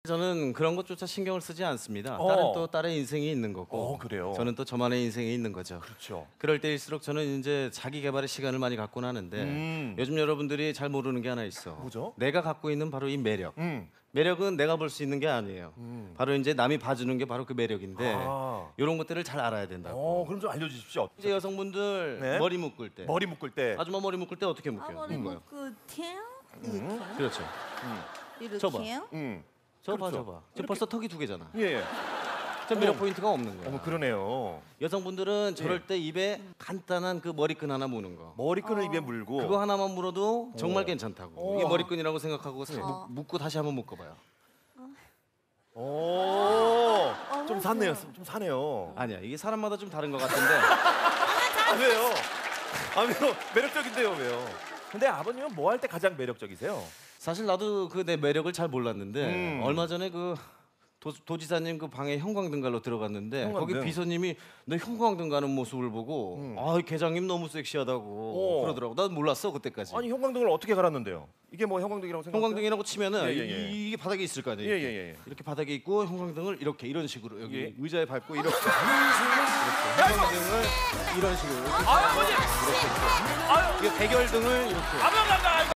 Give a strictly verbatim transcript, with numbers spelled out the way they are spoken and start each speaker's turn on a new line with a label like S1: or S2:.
S1: 저는 그런 것조차 신경을 쓰지 않습니다.
S2: 어.
S1: 딸은 또 딸의 인생이 있는 거고
S2: 어, 그래요?
S1: 저는 또 저만의 인생이 있는 거죠.
S2: 그렇죠.
S1: 그럴 때일수록 저는 이제 자기 개발의 시간을 많이 갖곤 하는데
S2: 음.
S1: 요즘 여러분들이 잘 모르는 게 하나 있어.
S2: 뭐죠?
S1: 내가 갖고 있는 바로 이 매력.
S2: 음.
S1: 매력은 내가 볼 수 있는 게 아니에요.
S2: 음.
S1: 바로 이제 남이 봐주는 게 바로 그 매력인데
S2: 아.
S1: 이런 것들을 잘 알아야 된다고.
S2: 어, 그럼 좀 알려주십시오.
S1: 이제 여성분들
S2: 네.
S1: 머리 묶을 때
S2: 머리 묶을 때.
S1: 아줌마 머리 묶을 때 어떻게
S3: 아,
S1: 묶여요?
S3: 머리
S1: 묶어요.
S3: 묶을게요.
S2: 음.
S1: 그렇죠. 저봐.
S3: 이렇게요?
S2: 음.
S1: 저봐
S2: 그렇죠.
S1: 저봐. 지금 벌써 턱이 두 개잖아.
S2: 예. 예.
S1: 저 매력
S2: 어머.
S1: 포인트가 없는 거야.
S2: 어머, 그러네요.
S1: 여성분들은 저럴
S2: 예.
S1: 때 입에 간단한 그 머리끈 하나 무는 거.
S2: 머리끈을 입에 물고.
S1: 그거 하나만 물어도 정말
S2: 어.
S1: 괜찮다고.
S2: 어.
S1: 이게 머리끈이라고 생각하고 싹
S3: 어.
S1: 묶- 묶고 다시 한번 묶어봐요.
S2: 오.
S3: 어,
S2: 좀 사네요. 좀 사네요.
S1: 아니야, 이게 사람마다 좀 다른 것 같은데.
S2: 아, 왜요? 아, 왜요? 매력적인데요, 왜요? 근데 아버님은 뭐 할 때 가장 매력적이세요?
S1: 사실 나도 그 내 매력을 잘 몰랐는데
S2: 음.
S1: 얼마 전에 그 도, 도지사님 그 방에 형광등갈로 들어갔는데
S2: 형광등?
S1: 거기 비서님이 내 형광등 가는 모습을 보고
S2: 음.
S1: 아, 계장님 너무 섹시하다고
S2: 오.
S1: 그러더라고. 난 몰랐어 그때까지.
S2: 아니, 형광등을 어떻게 갈았는데요? 이게 뭐 형광등이라고 생각해요?
S1: 형광등이라고 치면은
S2: 예, 예, 예.
S1: 이, 이게 바닥에 있을 거 아니에요.
S2: 예,
S1: 이렇게.
S2: 예, 예.
S1: 이렇게 바닥에 있고 형광등을 이렇게 이런 식으로 여기
S2: 예.
S1: 의자에 밟고 이렇게, 이렇게 형광등을 이런 식으로 이렇게
S2: 아버님!
S1: 이렇게 이게 백열등을 이렇게
S2: 아버님!